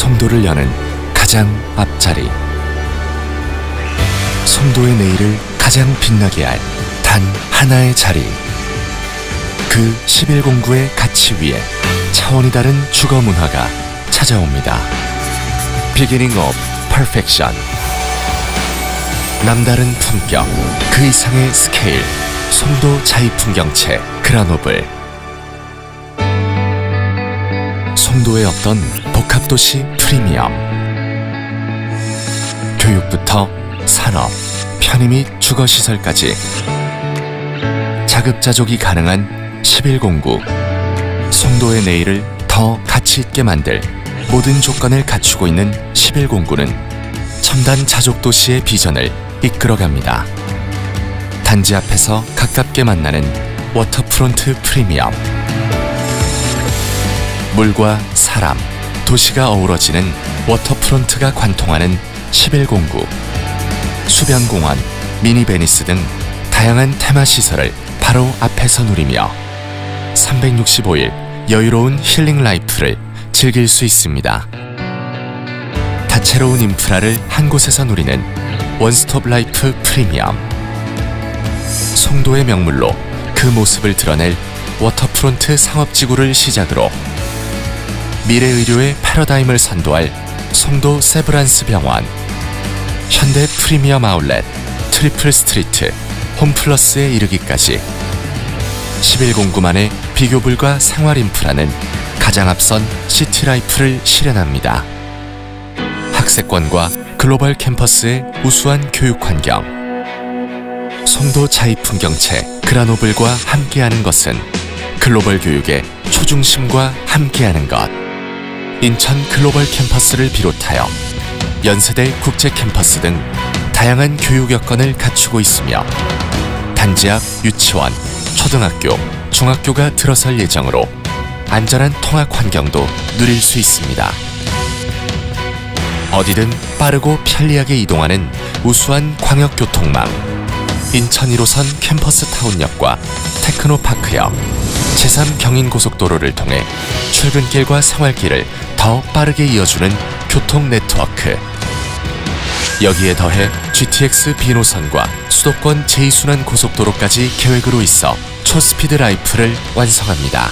송도를 여는 가장 앞자리. 송도의 내일을 가장 빛나게 할 단 하나의 자리. 그 11공구의 가치 위에 차원이 다른 주거 문화가 찾아옵니다. Beginning of Perfection. 남다른 품격, 그 이상의 스케일. 송도 자이풍경채 그라노블. 송도에 없던 복합도시 프리미엄. 교육부터 산업, 편의 및 주거시설까지 자급자족이 가능한 11공구. 송도의 내일을 더 가치있게 만들 모든 조건을 갖추고 있는 11공구는 첨단 자족도시의 비전을 이끌어갑니다. 단지 앞에서 가깝게 만나는 워터프론트 프리미엄. 물과 사람, 도시가 어우러지는 워터프론트가 관통하는 11공구. 수변공원, 미니베니스 등 다양한 테마시설을 바로 앞에서 누리며 365일 여유로운 힐링 라이프를 즐길 수 있습니다. 다채로운 인프라를 한 곳에서 누리는 원스톱 라이프 프리미엄. 송도의 명물로 그 모습을 드러낼 워터프론트 상업지구를 시작으로 미래의료의 패러다임을 선도할 송도 세브란스 병원, 현대 프리미엄 아울렛 트리플 스트리트 홈플러스에 이르기까지 11공구만의 비교불가 생활 인프라는 가장 앞선 시티라이프를 실현합니다. 학세권과 글로벌 캠퍼스의 우수한 교육 환경. 송도 자이풍경채 그라노블과 함께하는 것은 글로벌 교육의 초중심과 함께하는 것. 인천 글로벌 캠퍼스를 비롯하여 연세대 국제 캠퍼스 등 다양한 교육 여건을 갖추고 있으며 단지 앞 유치원, 초등학교, 중학교가 들어설 예정으로 안전한 통학 환경도 누릴 수 있습니다. 어디든 빠르고 편리하게 이동하는 우수한 광역교통망. 인천 1호선 캠퍼스 타운역과 테크노파크역, 제3경인고속도로를 통해 출근길과 생활길을 더 빠르게 이어주는 교통 네트워크. 여기에 더해 GTX B노선과 수도권 제2순환 고속도로까지 계획으로 있어 초스피드 라이프를 완성합니다.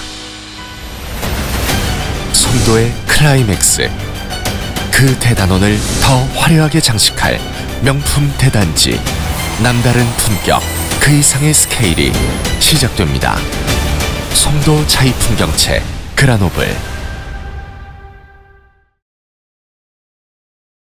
송도의 클라이맥스. 그 대단원을 더 화려하게 장식할 명품 대단지. 남다른 품격, 그 이상의 스케일이 시작됩니다. 송도 자이풍경채 그라노블.